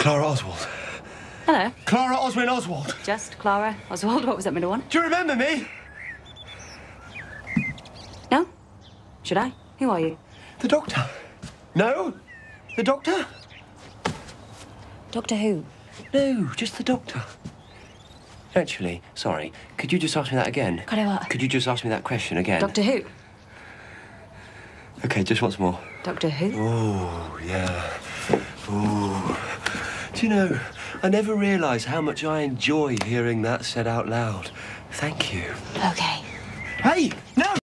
Clara Oswald. Hello. Clara Oswin Oswald. Just Clara Oswald. What was that middle one? Do you remember me? No? Should I? Who are you? The Doctor. No? The Doctor? Doctor Who? No, just the Doctor. Actually, sorry, could you just ask me that again? Could I what? Could you just ask me that question again? Doctor Who? OK, just once more. Doctor Who? Oh, yeah. Oh. Do you know, I never realised how much I enjoy hearing that said out loud. Thank you. OK. Hey, no!